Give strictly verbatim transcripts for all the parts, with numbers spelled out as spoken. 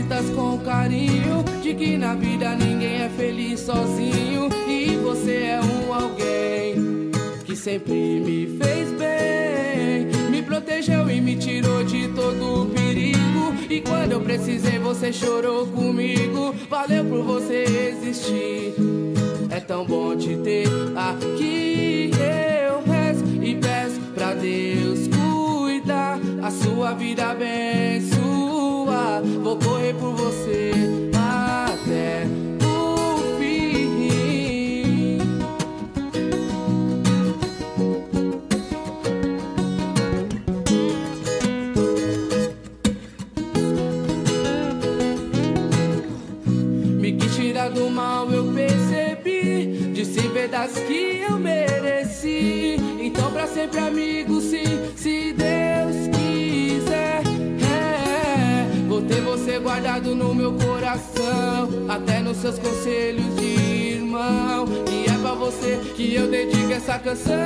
escritas com carinho, de que na vida ninguém é feliz sozinho. E você é um alguém que sempre me fez bem, me protegeu e me tirou de todo perigo. E quando eu precisei você chorou comigo. Valeu por você existir, é tão bom te ter aqui. Eu rezo e peço pra Deus cuidar, a sua vida abençoar. Vou correr por você até o fim. Me quis tirar do mal, eu percebi, disse verdades que eu mereci. Então pra sempre amigo, sim, se Deus quiser, é, vou ter você guardado no meu coração, até nos seus conselhos de irmão. E é pra você que eu dedico essa canção.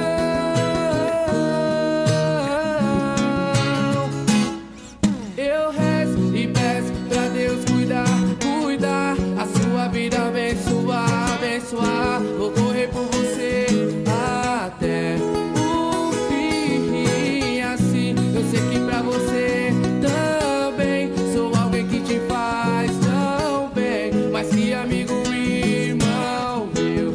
Eu rezo e peço pra Deus cuidar, cuidar, a sua vida abençoar, abençoar. Vou correr por você até o fim. Assim eu sei que pra você também sou alguém que te faz tão bem, mas que amigo e irmão meu.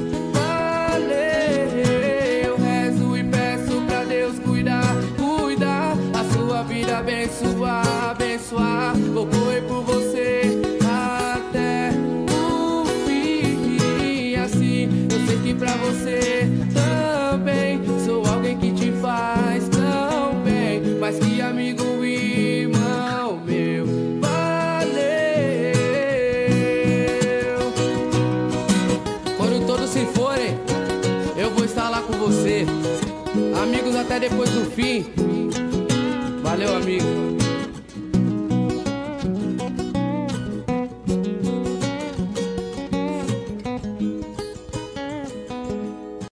Valeu. Eu rezo e peço pra Deus cuidar, cuidar, a sua vida abençoar, abençoar. Vou correr por você até o fim. Assim eu sei que pra você também sou alguém que te faz tão bem, mas que amigo e irmão meu. Valeu. Quando todos se forem, eu vou estar lá com você. Amigos até depois do fim. Valeu, amigo.